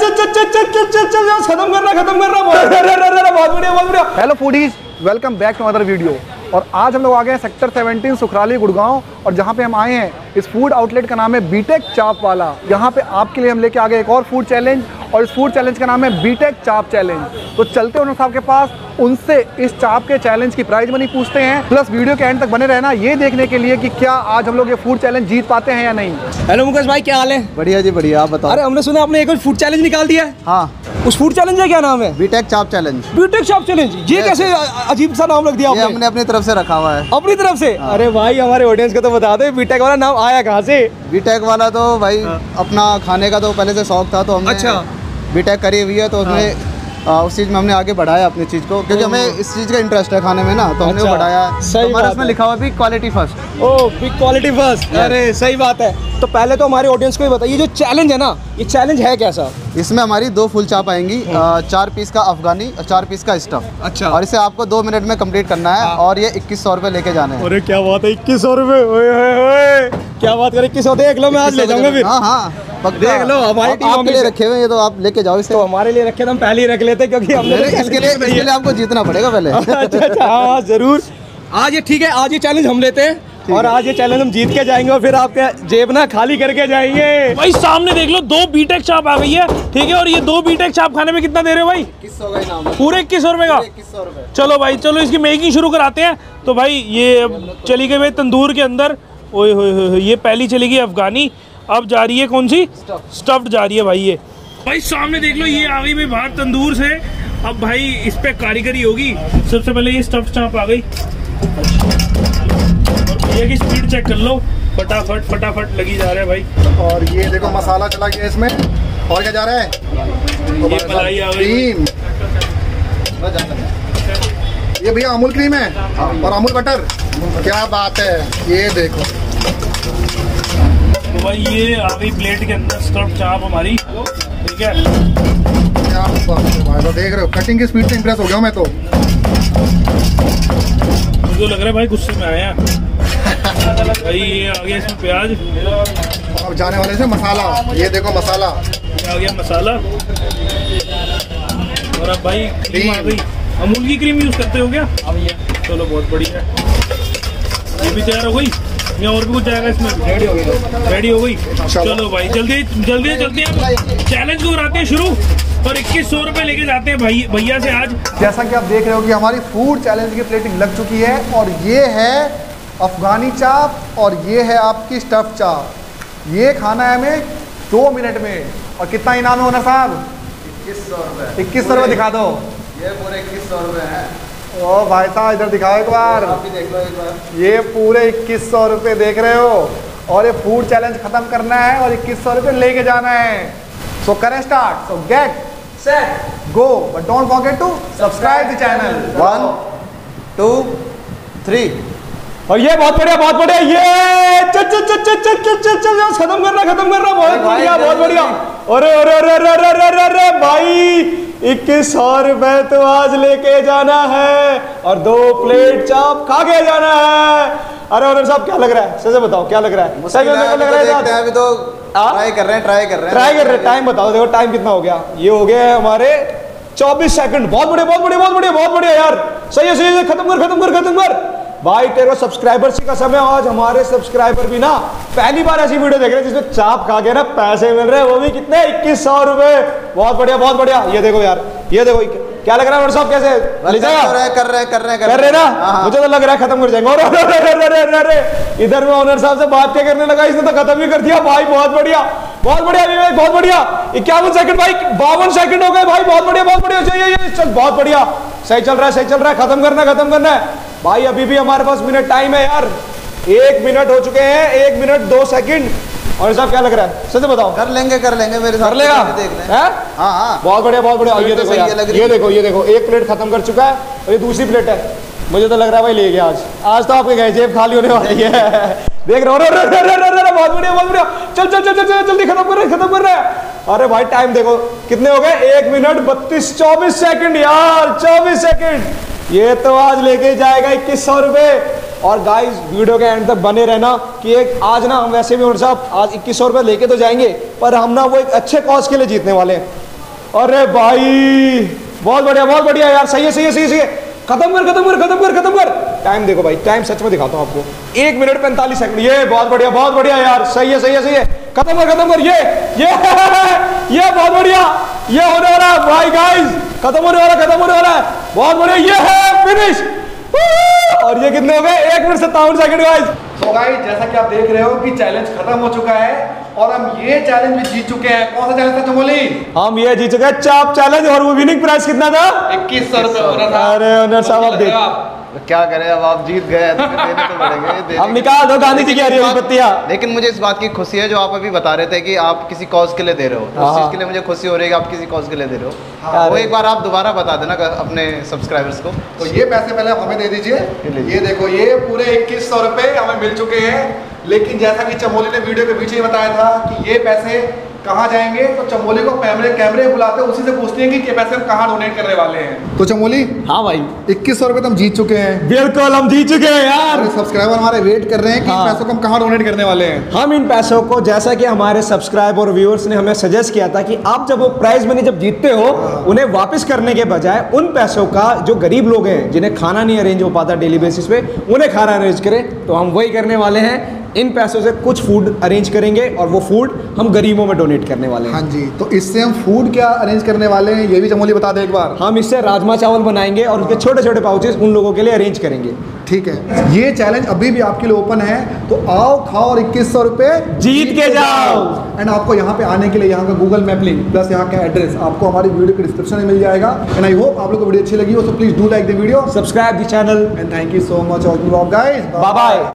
खत्म कर रहा। बहुत बढ़िया। Hello foodies, welcome back to other video. और आज हम लोग आ गए हैं सेक्टर 17 सुखराली गुड़गांव, और जहां पे हम आए हैं इस फूड आउटलेट का नाम है बीटेक चाप वाला। यहाँ पे आपके लिए हम लेके आ गए एक और फूड चैलेंज, और इस फूड चैलेंज का नाम है बीटेक चाप चैलेंज। तो चलते ओनर साहब के पास, उनसे इस चाप के चैलेंज की प्राइज मनी पूछते हैं, प्लस वीडियो के एंड तक बने रहना ये देखने के लिए कि क्या आज हम लोग ये फूड चैलेंज जीत पाते हैं या नहीं। हेलो मुकेश भाई, क्या हाल है? बढ़िया जी बढ़िया, आप बताओ। अरे हमने सुना आपने एक फूड चैलेंज निकाल दिया है। हाँ, उस फूड चैलेंज का क्या नाम है? बीटेक चाप चैलेंज। बीटेक चाप चैलेंज, ये कैसे अजीब सा नाम रख दिया आपने? हमने अपनी तरफ से रखा हुआ है। अपनी तरफ से? हाँ। अरे भाई हमारे ऑडियंस को तो बता दो बीटेक वाला नाम आया कहाँ से? बीटेक वाला तो भाई अपना खाने का तो पहले से शौक था, तो हमने बीटेक करी हुई है, तो उसमें उस चीज़ में हमने आगे बढ़ाया अपनी चीज़ को, क्योंकि हमें इस चीज़ का इंटरेस्ट है खाने में ना, तो हमने वो बढ़ाया। हमारे उसमें लिखा हुआ भी quality first. Oh, big quality first. अरे सही बात है। तो पहले तो हमारे ऑडियंस को ये बताइए, जो चैलेंज है ना, ये चैलेंज है कैसा? इसमें हमारी 2 फुल चाप आएंगी, 4 पीस का अफगानी और 4 पीस का स्टफ। अच्छा। और इसे आपको 2 मिनट में कंप्लीट करना है। और ये 2100 रुपये लेके जाने हैं। अरे क्या बात है, 2100 रुपये! क्या बात करें, 2100 देख लो, मैं आज ले जाऊंगा फिर। हाँ, देख लो, हमारी टीम आपके लिए रखे हुए, ये तो आप लेके जाओ इसे। तो हमारे लिए रखे तो हम पहले ही रख लेते, क्योंकि हमने इसके लिए आपको जीतना पड़ेगा पहले। अच्छा, हाँ जरूर। आज ये ठीक है, आज ये चैलेंज हम लेते हैं, और आज ये चैलेंज हम जीत के जाएंगे, और फिर आपके जेब ना खाली करके जाएंगे। भाई सामने देख लो, 2 बीटेक चाप आ गई है, ठीक है। और ये 2 बीटेक चाप खाने में कितना दे रहे हो भाई? 2100 का इनाम है। पूरे 2100 रुपए का? 2100 रुपये। चलो भाई, चलो इसकी मेकिंग शुरू कराते हैं। तो भाई ये चली गई भाई तंदूर के अंदर। ओए होए, ये पहली चली गई अफगानी, अब जा रही है कौन सी? स्टफ्ड जा रही है भाई। ये भाई सामने देख लो, ये आ गई भाई बाहर तंदूर से। अब भाई इस पे कारीगरी होगी। सबसे पहले ये स्टफ्ड चाप आ गई, ये की स्पीड चेक कर लो, फटाफट लगी जा रहा है भाई। और ये देखो मसाला चला गया इसमें, और क्या जा रहा है? ये मलाई आ गई, ये भैया अमूल क्रीम है और अमूल बटर। क्या बात है, ये देखो। तो भाई ये आ गई प्लेट के अंदर स्टफ्ड चाप हमारी, ठीक है। क्या बात है, देख रहे हो कटिंग की स्पीड से इंप्रेस हो गया मैं तो। मुझे लग रहा है भाई गुस्से में आया भाई। ये आ गया इसमें प्याज, अब जाने वाले से मसाला। ये देखो मसाला आ गया, मसाला। और अब भाई क्रीम आ गई। अमूल की क्रीम यूज करते हो क्या? चलो बहुत बढ़िया है। ये भी तैयार हो गई या और भी कुछ जाएगा इसमें? रेडी हो गई। चलो भाई जल्दी चलते हैं, चैलेंज को कराते हैं शुरू, और 2100 रुपये लेके जाते हैं भाई भैया से आज। जैसा कि आप देख रहे हो कि हमारी फूड चैलेंज की प्लेटिंग लग चुकी है, और ये है अफगानी चाप, और ये है आपकी स्टफ चाप। ये खाना है हमें 2 मिनट में। और कितना इनाम है ओनर साहब? 2100 रुपये। 2100 रुपये दिखा दो। ये पूरे 2100 रुपये हैं। ओ भाई साहब, इधर दिखाओ एक बार। आप भी देख लो एक बार। ये पूरे 2100 रुपये देख रहे हो, और ये फूड चैलेंज खत्म करना है और 2100 रुपये लेके जाना है। सो करें start. So get set go, but don't forget to subscribe the channel. 1 2 3। और ये बहुत बढ़िया। ये चल खत्म कर रहा। बहुत बढ़िया। अरे भाई 2100 रुपये तो आज लेके जाना है, और 2 प्लेट चाप खा के जाना है। अरे ओनर साहब क्या लग रहा है? सच बताओ क्या लग रहा है? सही लग रहा है? अभी तो ट्राई कर रहे हैं। टाइम बताओ, देखो टाइम कितना हो गया। ये हो गया है हमारे 24 सेकंड। बहुत बढ़िया यार। सही है। खत्म कर भाई। तेरे सब्सक्राइबर्स का समय, आज हमारे सब्सक्राइबर भी ना पहली बार ऐसी वीडियो देख रहे हैं जिसमें चाप खा के ना पैसे मिल रहे हैं, वो भी कितने? 2100 रुपए। बहुत बढ़िया। ये देखो यार, ये देखो क्या लग रहा है साहब? कैसे ले जाएगा? कर रहे ना? मुझे तो लग रहा है खत्म कर जाएंगे। और इधर में ओनर साहब से बात क्या करने लगा, इसने तो खत्म ही कर दिया भाई। बहुत बढ़िया विवेक, बहुत बढ़िया। 51 सेकंड भाई, 52 सेकंड हो गए भाई। बहुत बढ़िया। चल बहुत बढ़िया, सही चल रहा है। खत्म करना है भाई। अभी भी हमारे पास मिनट टाइम है यार। 1 मिनट हो चुके हैं, 1 मिनट 2 सेकंड। और साहब क्या लग रहा है? सच बताओ। कर लेंगे मेरे साथ। कर लेगा? हाँ। बहुत बढ़िया। ये देखो, ये देखो 1 प्लेट खत्म कर चुका है, और ये दूसरी प्लेट है। मुझे तो लग रहा है भाई ले गया आज तो आपके गए जेब खाली होने वाली है। देख रहे हो? बहुत बढ़िया। चल जल्दी खत्म कर रहे हैं। अरे भाई टाइम देखो कितने हो गए? 1 मिनट 24 सेकंड यार। 24 सेकंड। ये तो आज लेके जाएगा 2100 रुपये। और गाइस वीडियो के एंड तक बने रहना कि एक आज ना हम वैसे भी और साहब आज 2100 रुपये लेके तो जाएंगे, पर हम ना वो एक अच्छे कॉज के लिए जीतने वाले हैं। अरे भाई बहुत बढ़िया यार, सही है। खत्म कर। टाइम देखो भाई, टाइम सच में दिखाता हूँ आपको, 1 मिनट 45 सेकंड। ये बहुत बढ़िया यार, सही है। खत्म कर। ये बहुत बढ़िया, ये होने वाला है भाई गाइस, खत्म होने वाला है। बहुत बढ़िया, ये है फिनिश। और ये कितने हो गए? 1 मिनट 57 सेकंड गाइस। तो गाइस जैसा कि आप देख रहे हो कि चैलेंज खत्म हो चुका है और हम ये चैलेंज भी जीत चुके हैं। कौन सा चैलेंज था चमोली? हम ये जीत चुके हैं चाप चैलेंज, और वो विनिंग प्राइस कितना था? 2100 रुपए। अरे ओनर साहब आप देख, क्या करें, अब आप जीत गए तो फिर देने तो पड़ेंगे। अब निकाल दो गांधी जी की हरी पत्तियां। लेकिन मुझे इस बात की खुशी है जो आप अभी बता रहे थे कि आप किसी कॉज के लिए दे रहे हो, उस चीज के लिए मुझे खुशी हो रही है कि आप किसी कॉज के लिए दे रहे हो। वो एक बार आप दोबारा बता देना अपने सब्सक्राइबर्स को। तो ये पैसे पहले आप हमें दे दीजिए। ये देखो, ये पूरे 2100 रुपए हमें मिल चुके हैं। लेकिन जैसा कि चमोली ने वीडियो के पीछे ही बताया था कि ये पैसे कहाँ जाएंगे, तो चमोली को कैमरे बुलाते हैं, उसी से पूछते हैं कि ये पैसे हम कहाँ डोनेट करने वाले हैं। तो चमोली, हाँ भाई, 2100 रुपए तो हम जीत चुके हैं। बिल्कुल हम जीत चुके हैं यार। सब्सक्राइबर हमारे वेट कर रहे हैं कि इन पैसों को हम कहाँ डोनेट करने वाले हैं। हम इन पैसों को, जैसा कि हमारे सब्सक्राइबर और व्यूअर्स ने हमें सजेस्ट किया था कि आप जब वो प्राइज मनी जब जीतते हो, उन्हें वापस करने के बजाय उन पैसों का जो गरीब लोग हैं जिन्हें खाना नहीं अरेंज हो पाता डेली बेसिस पे, उन्हें खाना अरेंज करें। तो हम वही करने वाले हैं, इन पैसों से कुछ फूड अरेंज करेंगे और वो फूड हम गरीबों में डोनेट करने वाले हैं। हाँ जी, तो इससे हम फूड क्या अरेंज करने वाले हैं ये भी चमोली बता दे एक बार। हम इससे राजमा चावल बनाएंगे और उसके छोटे छोटे पाउचेस उन लोगों के लिए अरेंज करेंगे। ठीक है, ये चैलेंज अभी भी आपके लिए ओपन है, तो आओ खाओ और 2100 रुपए जीत के जाओ। एंड आपको यहाँ पे आने के लिए यहाँ का गूगल मैप लिंक प्लस यहाँ का एड्रेस आपको हमारी वीडियो के डिस्क्रिप्शन में मिल जाएगा। एंड आई होप आप लोग को वीडियो अच्छी लगी हो, so please do like the video, subscribe the channel and thank you so much all guys. Bye bye.